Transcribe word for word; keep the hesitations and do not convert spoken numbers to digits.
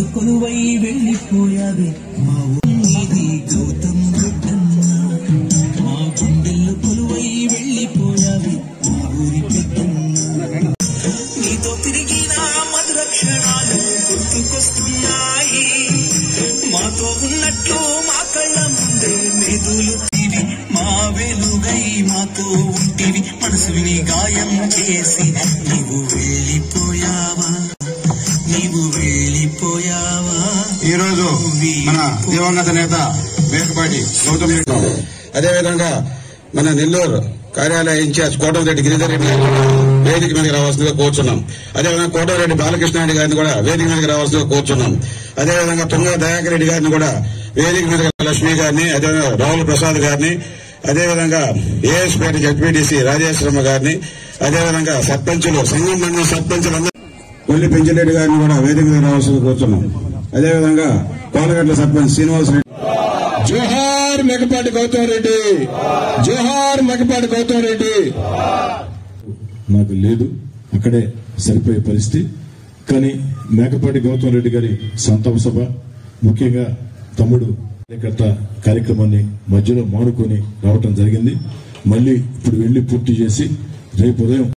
కొలువై వెళ్ళిపోయావే మా ఊరి గౌతమ్ రెడ్డన్న మా గుండెల్లో కొలువై వెళ్ళిపోయావే మా ఊరి పెద్దన్న నీతో తిరిగిన మధుర క్షణాలు గుర్తుకొస్తున్నాయి మాతో ఉన్నట్లు మా కళ్ళ ముందే మెదులు తీవి మా వెలుగై మాతో ఉంటివి మనసుని గాయం చేసి నీవు వెళ్ళిపోయావా నీవు వెళ్ళిపోయావా. ఈ రోజు మన దివంగత నేత మేకపాటి గౌతమ్ రెడ్డి, అదేవిధంగా మన నెల్లూరు కార్యాలయ ఇన్ఛార్జ్ కోటమిరెడ్డి గిరిధర్ రెడ్డి వేదిక మీదకి రావాల్సిందిగా కోరుచున్నాం. అదేవిధంగా కోటమిరెడ్డి బాలకృష్ణారెడ్డి గారిని కూడా వేదిక మీదకి రావాల్సిందిగా కోరుచున్నాం. అదేవిధంగా తుంగ దయాకర్ రెడ్డి గారిని కూడా వేదిక మీదకి లక్ష్మి గారిని, అదేవిధంగా రాహుల్ ప్రసాద్ గారిని, అదేవిధంగా ఏఎస్పేట జడ్పీటీసీ రాజేశ్వరమ్మ గారిని, అదేవిధంగా సర్పంచులు సంఘం మండలం సర్పంచులందరూ కొల్లి పెంచిరెడ్డి గారిని కూడా వేదిక మీద రావాల్సింది కూర్చున్నాం. అదేవిధంగా కోలగట్ల సర్పంచ్ శ్రీనివాస్ రెడ్డి. జోహార్ మేకపాటి గౌతమ్ రెడ్డి, జోహార్ మేకపాటి గౌతమ్ రెడ్డి. నాకు లేదు, అక్కడే సరిపోయే పరిస్థితి. కానీ మేకపాటి గౌతమ్ రెడ్డి గారి సంతాప సభ, ముఖ్యంగా తమ్ముడు కార్యకర్త కార్యక్రమాన్ని మధ్యలో మానుకొని రావటం జరిగింది. మళ్లీ ఇప్పుడు వెళ్లి పూర్తి చేసి రేపు ఉదయం